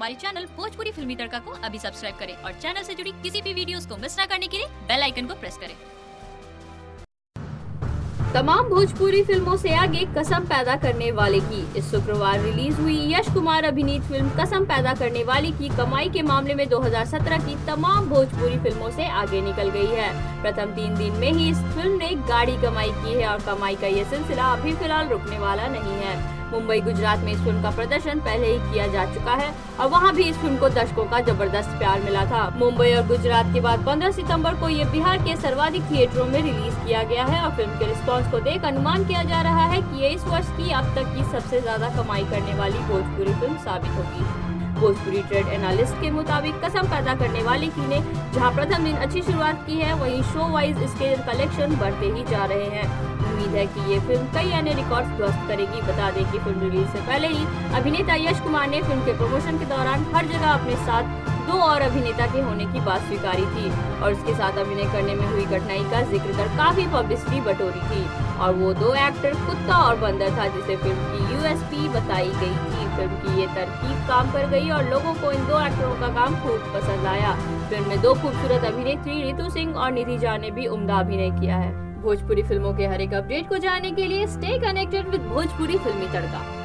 हमारे चैनल भोजपुरी फिल्मी तड़का को अभी सब्सक्राइब करें और चैनल से जुड़ी किसी भी वीडियोस को मिस ना करने के लिए बेल आइकन को प्रेस करें। तमाम भोजपुरी फिल्मों से आगे कसम पैदा करने वाले की इस शुक्रवार रिलीज हुई यश कुमार अभिनीत फिल्म कसम पैदा करने वाली की कमाई के मामले में 2017 की तमाम भोजपुरी फिल्मों से आगे निकल गई है। प्रथम 3 दिन में ही इस फिल्म ने गाड़ी कमाई की है और कमाई का ये सिलसिला अभी फिलहाल रुकने वाला नहीं है। मुंबई गुजरात में इस फिल्म का प्रदर्शन पहले ही किया जा चुका है और वहां भी इस फिल्म को दर्शकों का जबरदस्त प्यार मिला था। मुंबई और गुजरात के बाद 15 सितंबर को ये बिहार के सर्वाधिक थिएटरों में रिलीज किया गया है और फिल्म के रिस्पांस को देख अनुमान किया जा रहा है कि ये इस वर्ष की अब तक की सबसे ज्यादा कमाई करने वाली भोजपुरी फिल्म साबित होगी। भोजपुरी ट्रेड एनालिस्ट के मुताबिक कसम पैदा करने वाली की ने जहां प्रथम दिन अच्छी शुरुआत की है, वहीं शो वाइज इसके कलेक्शन बढ़ते ही जा रहे हैं। उम्मीद है कि ये फिल्म कई अन्य रिकॉर्ड्स ध्वस्त करेगी। बता दें कि फिल्म रिलीज से पहले ही अभिनेता यश कुमार ने फिल्म के प्रमोशन के दौरान हर जगह अपने साथ 2 और अभिनेता के होने की बात स्वीकारी थी और इसके साथ अभिनय करने में हुई कठिनाई का जिक्र कर काफी पब्लिसिटी बटोरी थी और वो 2 एक्टर कुत्ता और बंदर था, जिसे फिल्म की यूएसपी बताई गई थी। फिल्म की ये तरकीब काम कर गई और लोगों को इन 2 एक्टरों का काम खूब पसंद आया। फिल्म में 2 खूबसूरत अभिनेत्री रितु सिंह और निधि झा ने भी उम्दा अभिनय किया है। भोजपुरी फिल्मों के हर एक अपडेट को जानने के लिए स्टे कनेक्टेड विद भोजपुरी फिल्मी तड़का।